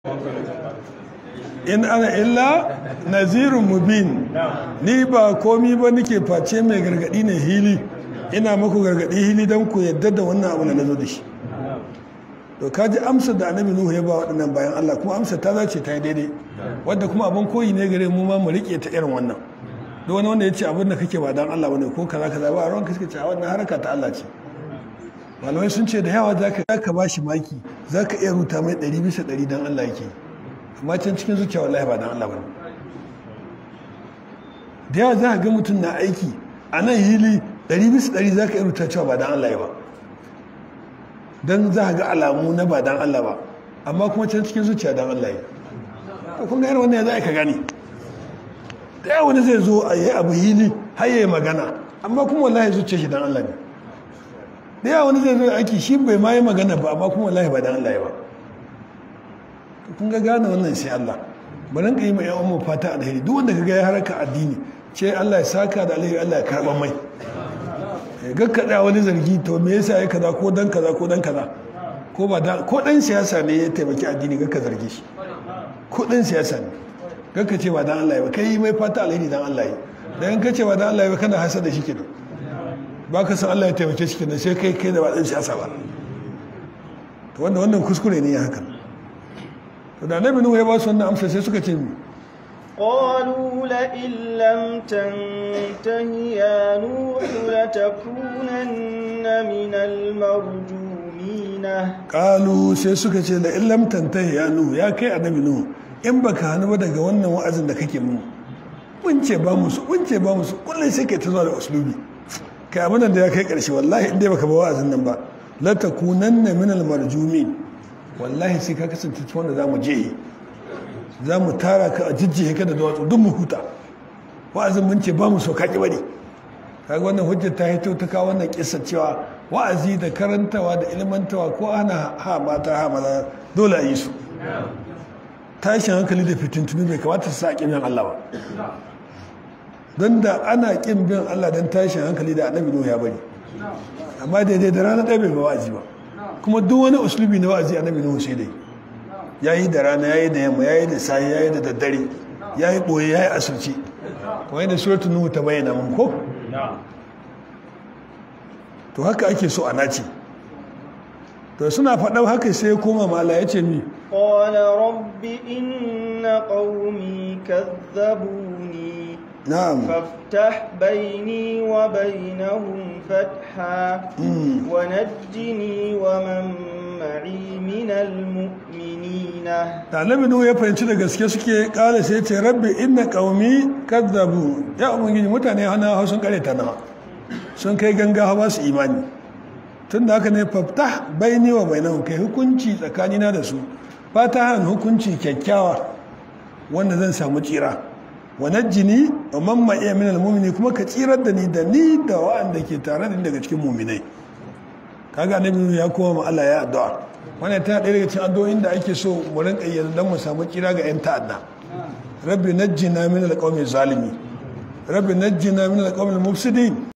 in ana illa nazirun mubin, ni ba komi ba nake face mai gargadi ne hili, ina muku gargadi hili don ku yadda da wannan abu da na zo da shi. To kaji amsar da annabi Nuhu ya ba waɗannan bayan Allah, kuma amsar ta zace ta yi daidai, wadda kuma abin koyi ne gare mu ma mu riƙe ta irin wannan. Da wani wanda ya ce abin da kake ba dan Allah bane ko kaza kaza ba, a ruwan kaske ce a wannan haraka ta Allah ce. Malamai sun ce da yawa zaka ba shi maki, zaka iya ruta mai 100% dan Allah yake, amma can cikin zuciya wallahi ba dan Allah bane. Da yawa za ka ga mutum na aiki a nan hili 100% za ka iya ruta cewa ba dan Allah ya ba, don za ga alamu na ba dan Allah ba, amma kuma can cikin zuciya dan Allah ya. Kun ga irin wannan za ka gani, da yawa wani zai zo a yi abu hili har yi magana, amma kuma wallahi zuciya shi dan Allah ne. Da yawa wani zai zo aiki shi bai ma yi magana ba, amma kuma wallahi ba dan Allah ya ba. Kun ga gane wannan sai Allah. Bari ka yi ma yan umma fata alheri, duk wanda ka ga ya haraka addini ce Allah ya saka da alheri, Allah ya karɓa mai. Gakkaɗa wani zargi to me yasa ya kaza ko dan kaza ko dan kaza, ko ba dan ko dan siyasa ne ya taimaki addini gakka zargi shi, ko dan siyasa ne gakka ce ba dan Allah ya ba, kai mai fata alheri dan Allah ya. Da in ka ce ba dan Allah ya ba kana hasada shi kenan, ba ka san Allah ya taimake shi kenan, sai kai da ba dan siyasa ba. To wannan kuskure ne ya haka. To da Annabi Nuhu ya ba su wannan amsa sai suka ce قالوا لئن لم تنته يا نوح لتكونن من المرجومين. قالوا sai suka ce la'in lam tantahi ya Nuhu, ya kai Annabi Nuhu, in baka hannu ba daga wannan wa'azin da kake mun ce ba musu kullum sai kai ta zuwa da uslubi, kai abin da ya kai karshe wallahi in dai baka ba wa'azin nan ba la takunanna min al marjumin, wallahi sai ka kasance cikin wanda zamu je, za mu tara ka a jijjihe ka da duwatsu duk mu huta. Wa'azin mun ce ba mu so kaki bane. Kaga wannan hujjar ta hito ta kawo wannan kissa cewa wa'azi da karantawa da ilmantawa ko ana ha mata ha maza dole a yi su. Tashin hankali da fitintunu bai kamata su sa kin bin Allah ba. Don da ana kin bin Allah don tashin hankali da Annabi Nuhu ya bari. Amma daidai da rana ɗaya bai ga wa'azi ba. Kuma duk wani uslubi na wa'azi Annabi Nuhu sai dai. Ya yi da rana, ya yi da yamma, ya yi da sahi, ya yi da daddare, ya yi ɓoye, ya yi asirce, kuma yadda suratun Nuhu ta bayyana mun ko? To haka ake so a nace. To suna faɗa haka sai ya koma mala ya ce mi qala rabbi inna qaumi kazzabuni faftah baini wa bainahum fatha wa najjini wa man ma'i minal mu'minina. Annabi Nuhu ya fahimci da gaske suke, kala sai ce rabbi inna qaumi kadzabu, ya ubangiji mutane hana sun kareta nawa, sun kai ganga ba su imani. Tunda haka ne faftah baini wa bainahum, kai hukunci tsakanina da su, fatahan hukunci kyakkyawa wanda zan samu tsira, wa najjini wa man ma'i minal mu'minin, kuma ka tsirar da ni da wa'anda ke tare da ni daga cikin mu'minai. Kaga Annabi ya koma ma Allah ya addu'a. Wannan ta ɗaya daga cikin addu'o'in da ake so mu rinka yi dan mu samu kira ga 'yan ta'adda. Rabbi najjina min al-qawmi zalimi, rabbi najjina min al-qawmi mufsidin.